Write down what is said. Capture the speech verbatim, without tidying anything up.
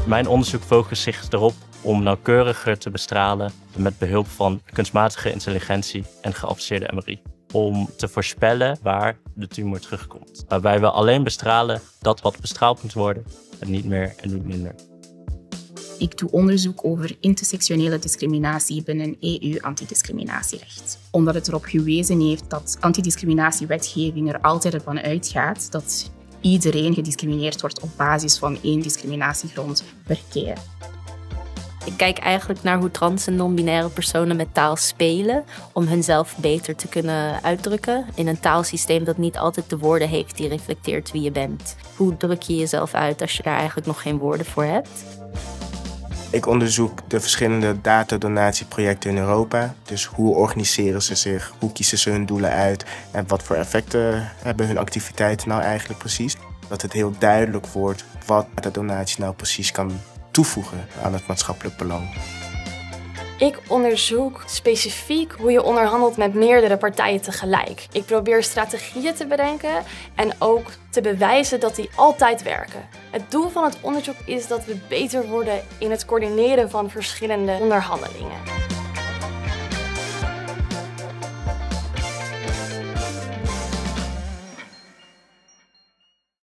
Mijn onderzoek focust zich erop om nauwkeuriger te bestralen met behulp van kunstmatige intelligentie en geavanceerde M R I. Om te voorspellen waar de tumor terugkomt. Waarbij we alleen bestralen dat wat bestraald moet worden en niet meer en niet minder. Ik doe onderzoek over intersectionele discriminatie binnen E U-antidiscriminatierecht. Omdat het erop gewezen heeft dat antidiscriminatiewetgeving er altijd ervan uitgaat dat iedereen gediscrimineerd wordt op basis van één discriminatiegrond per keer. Ik kijk eigenlijk naar hoe trans- en non-binaire personen met taal spelen om hunzelf beter te kunnen uitdrukken in een taalsysteem dat niet altijd de woorden heeft die reflecteert wie je bent. Hoe druk je jezelf uit als je daar eigenlijk nog geen woorden voor hebt? Ik onderzoek de verschillende datadonatieprojecten in Europa. Dus hoe organiseren ze zich, hoe kiezen ze hun doelen uit en wat voor effecten hebben hun activiteiten nou eigenlijk precies. Dat het heel duidelijk wordt wat de donatie nou precies kan toevoegen aan het maatschappelijk belang. Ik onderzoek specifiek hoe je onderhandelt met meerdere partijen tegelijk. Ik probeer strategieën te bedenken en ook te bewijzen dat die altijd werken. Het doel van het onderzoek is dat we beter worden in het coördineren van verschillende onderhandelingen.